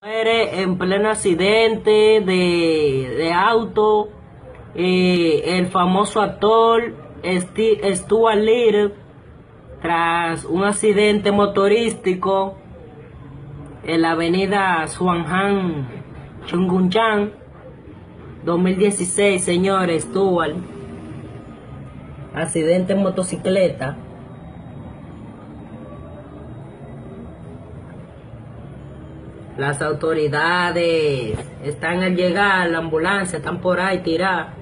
Muere en pleno accidente de auto, el famoso actor Stuart Little, tras un accidente motorístico en la avenida Swanhan, Chungunchan, 2016, señores. Stuart, accidente en motocicleta. Las autoridades están al llegar, la ambulancia están por ahí tiradas.